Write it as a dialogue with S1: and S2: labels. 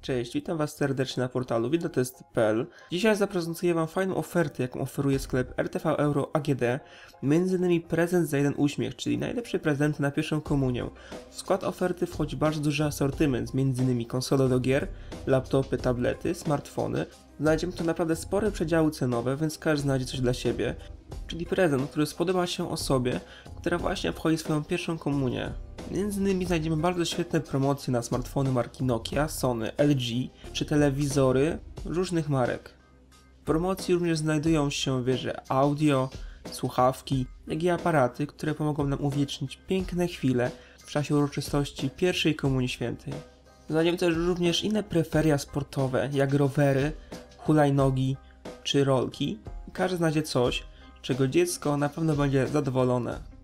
S1: Cześć, witam Was serdecznie na portalu videotest.pl. Dzisiaj zaprezentuję Wam fajną ofertę, jaką oferuje sklep RTV Euro AGD. M.in. prezent za jeden uśmiech, czyli najlepsze prezenty na pierwszą komunię. W skład oferty wchodzi bardzo duży asortyment, m.in. konsole do gier, laptopy, tablety, smartfony. Znajdziemy tu naprawdę spore przedziały cenowe, więc każdy znajdzie coś dla siebie. Czyli prezent, który spodoba się osobie, która właśnie wchodzi w swoją pierwszą komunię. Między innymi znajdziemy bardzo świetne promocje na smartfony marki Nokia, Sony, LG czy telewizory różnych marek. W promocji również znajdują się wieże audio, słuchawki, jak i aparaty, które pomogą nam uwiecznić piękne chwile w czasie uroczystości pierwszej Komunii Świętej. Znajdziemy też również inne preferia sportowe, jak rowery, hulajnogi czy rolki. Każdy znajdzie coś, czego dziecko na pewno będzie zadowolone.